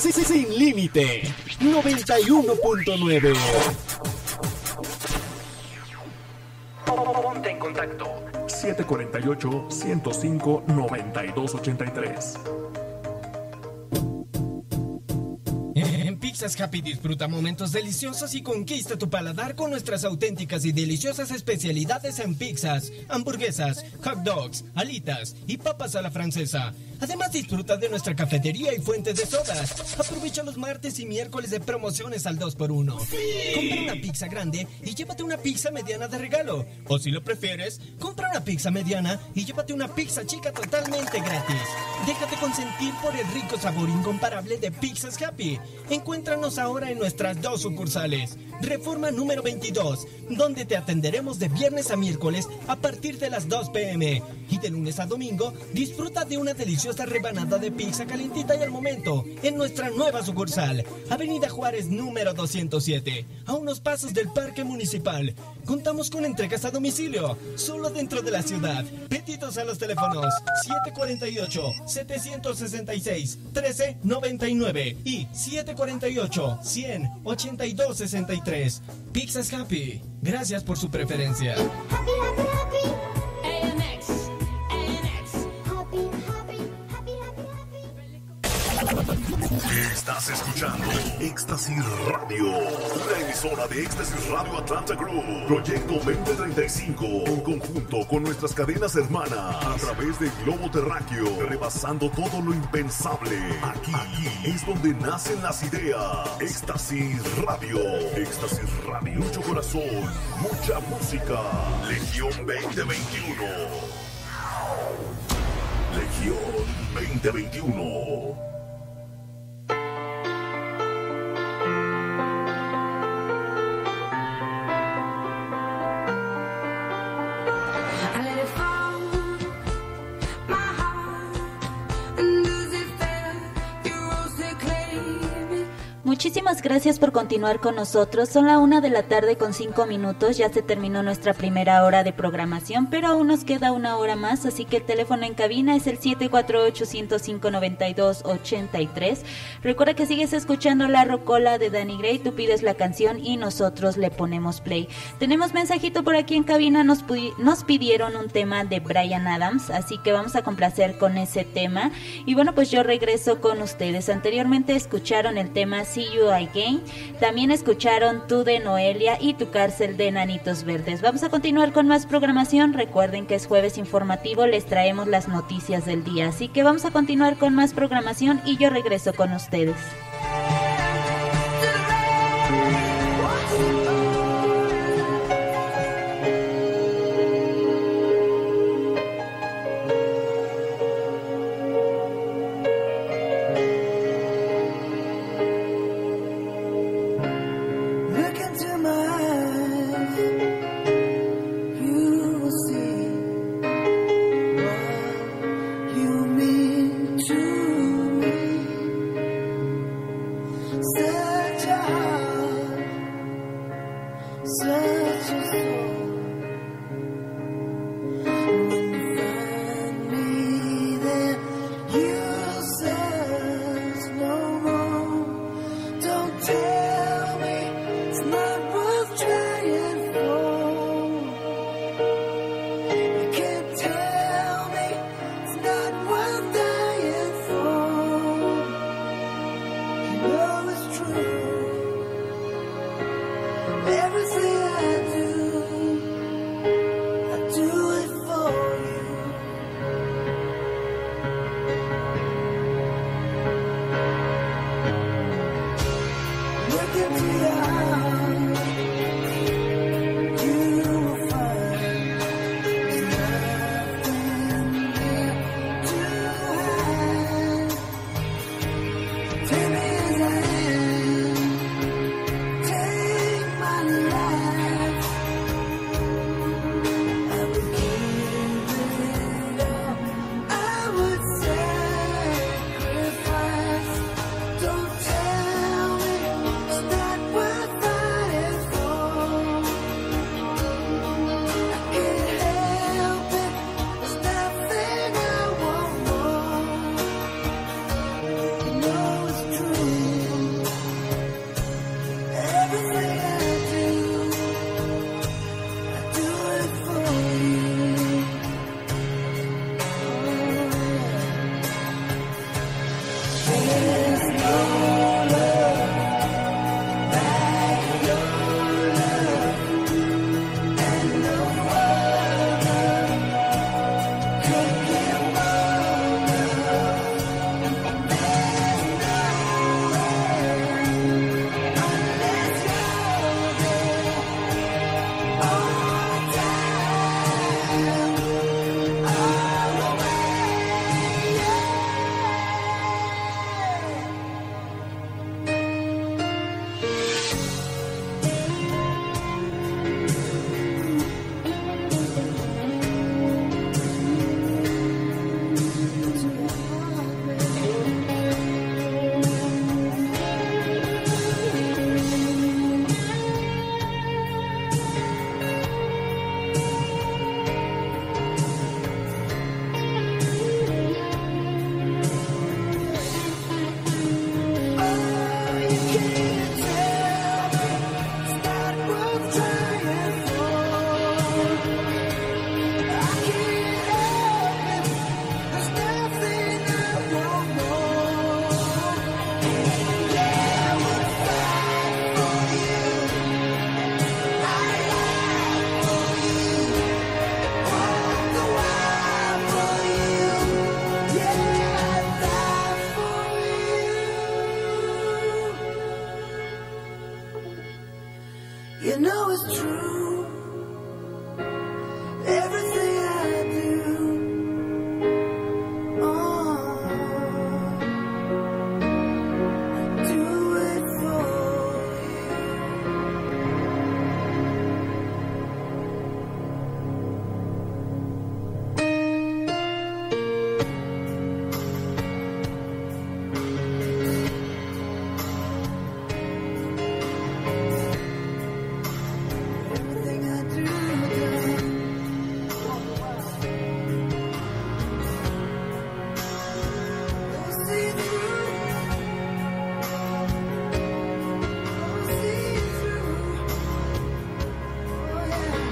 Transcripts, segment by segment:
Sin límite 91.9. Ponte en contacto 748-105-9283. En Pizzas Happy disfruta momentos deliciosos y conquista tu paladar con nuestras auténticas y deliciosas especialidades en pizzas, hamburguesas, hot dogs, alitas y papas a la francesa. Además disfruta de nuestra cafetería y fuente de sodas. Aprovecha los martes y miércoles de promociones al 2x1. Compra una pizza grande y llévate una pizza mediana de regalo. O si lo prefieres, compra una pizza mediana y llévate una pizza chica totalmente gratis. Déjate consentir por el rico sabor incomparable de Pizzas Happy. Encuéntranos ahora en nuestras 2 sucursales. Reforma número 22, donde te atenderemos de viernes a miércoles a partir de las 2 p.m. Y de lunes a domingo, disfruta de una deliciosa rebanada de pizza calientita y al momento en nuestra nueva sucursal, Avenida Juárez número 207, a unos pasos del Parque Municipal. Contamos con entregas a domicilio, solo dentro de la ciudad. Pedidos a los teléfonos 748-766-1399 y 748-100-8263. Pizzas Happy, gracias por su preferencia. Happy, happy, happy. ANX. Happy, happy, happy, happy, happy. Estás escuchando Éxtasis Radio, la emisora de Éxtasis Radio Atlanta Group, Proyecto 2035, en conjunto con nuestras cadenas hermanas, a través del globo terráqueo, rebasando todo lo impensable. Aquí es donde nacen las ideas. Éxtasis Radio, mucho corazón, mucha música. Legión 2021. Legión 2021. Muchísimas gracias por continuar con nosotros. Son la 1:00 con 5 minutos. Ya se terminó nuestra primera hora de programación, pero aún nos queda una hora más, así que el teléfono en cabina es el 748-105-9283. Recuerda que sigues escuchando La Rocola de Danny Gray. Tú pides la canción y nosotros le ponemos play. Tenemos mensajito por aquí en cabina. Nos pidieron un tema de Bryan Adams, así que vamos a complacer con ese tema. Y bueno, pues yo regreso con ustedes. Anteriormente escucharon el tema See You Again, también escucharon Tú de Noelia y Tu Cárcel de Enanitos Verdes. Vamos a continuar con más programación. Recuerden que es jueves informativo, les traemos las noticias del día, así que vamos a continuar con más programación y yo regreso con ustedes. You know it's true. Everything I do, oh, I do it for everything I do. You'll see through. You'll see through. Oh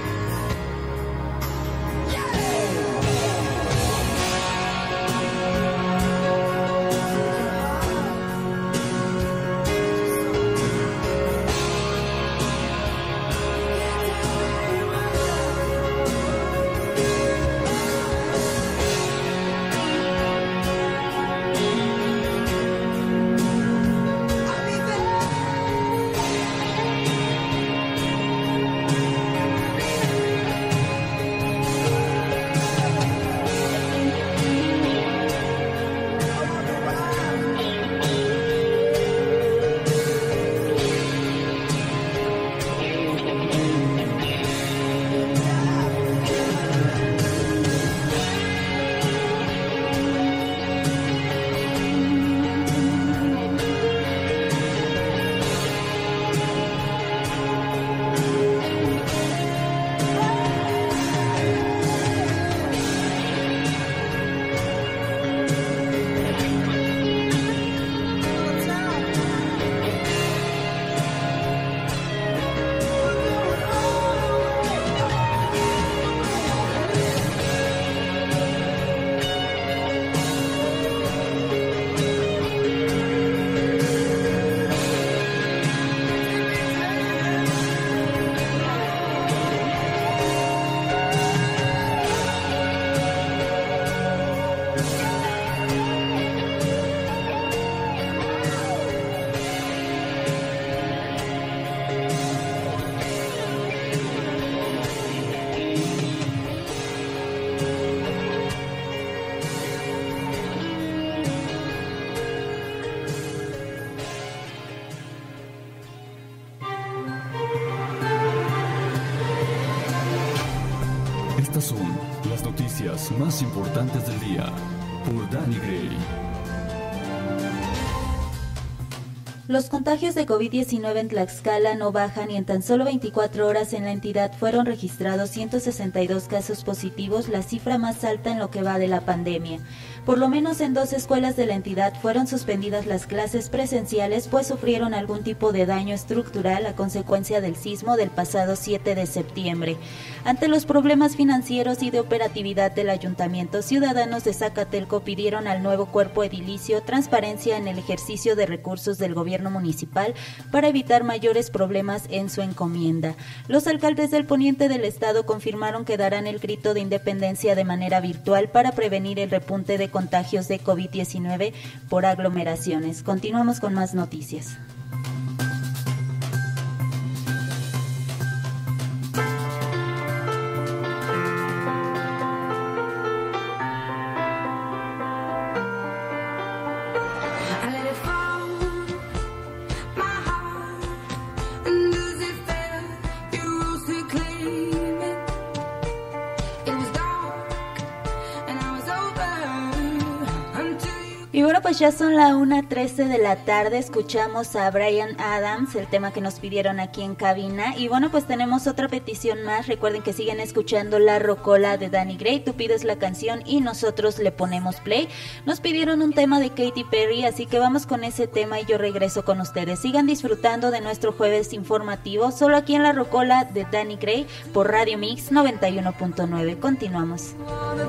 Estas son las noticias más importantes del día por Danny Gray. Los contagios de COVID-19 en Tlaxcala no bajan y en tan solo 24 horas en la entidad fueron registrados 162 casos positivos, la cifra más alta en lo que va de la pandemia. Por lo menos en 2 escuelas de la entidad fueron suspendidas las clases presenciales, pues sufrieron algún tipo de daño estructural a consecuencia del sismo del pasado 7 de septiembre. Ante los problemas financieros y de operatividad del ayuntamiento, ciudadanos de Zacatelco pidieron al nuevo cuerpo edilicio transparencia en el ejercicio de recursos del gobierno municipal para evitar mayores problemas en su encomienda. Los alcaldes del poniente del estado confirmaron que darán el grito de independencia de manera virtual para prevenir el repunte de contagios de COVID-19 por aglomeraciones. Continuamos con más noticias. I let it fall, my heart, and as it fell, you rose to claim it. It was dark, and I was over until you. Y bueno, bueno, pues ya son la 1:13 de la tarde, escuchamos a Bryan Adams, el tema que nos pidieron aquí en cabina, y bueno, pues tenemos otra petición más. Recuerden que siguen escuchando La Rocola de Danny Gray, tú pides la canción y nosotros le ponemos play. Nos pidieron un tema de Katy Perry, así que vamos con ese tema y yo regreso con ustedes. Sigan disfrutando de nuestro jueves informativo, solo aquí en La Rocola de Danny Gray por Radio Mix 91.9. Continuamos. Wanna